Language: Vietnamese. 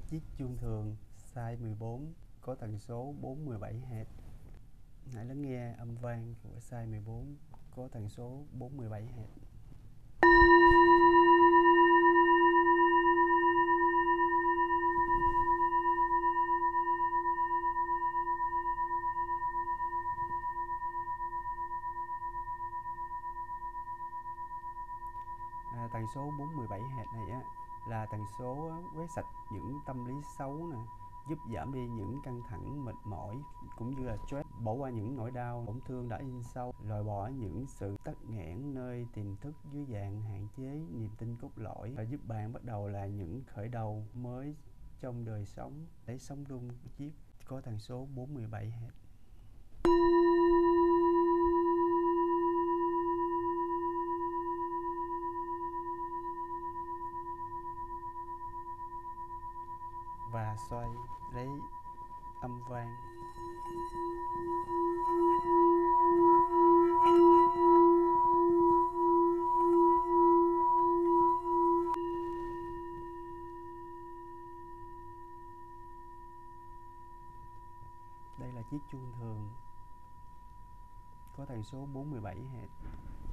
Chiếc chuông thường size 14 có tần số 417 Hz. Hãy lắng nghe âm vang của size 14 có tần số 417 Hz. Tần số 417 Hz này là tần số quét sạch những tâm lý xấu nè, giúp giảm đi những căng thẳng, mệt mỏi cũng như là stress, bỏ qua những nỗi đau, tổn thương đã in sâu, loại bỏ những sự tắc nghẽn nơi tiềm thức dưới dạng hạn chế niềm tin cốt lõi và giúp bạn bắt đầu là những khởi đầu mới trong đời sống để sống đúng chiếc có tần số 417 Hz. Và xoay lấy âm vang. Đây là chiếc chuông thường có tần số 417 Hz.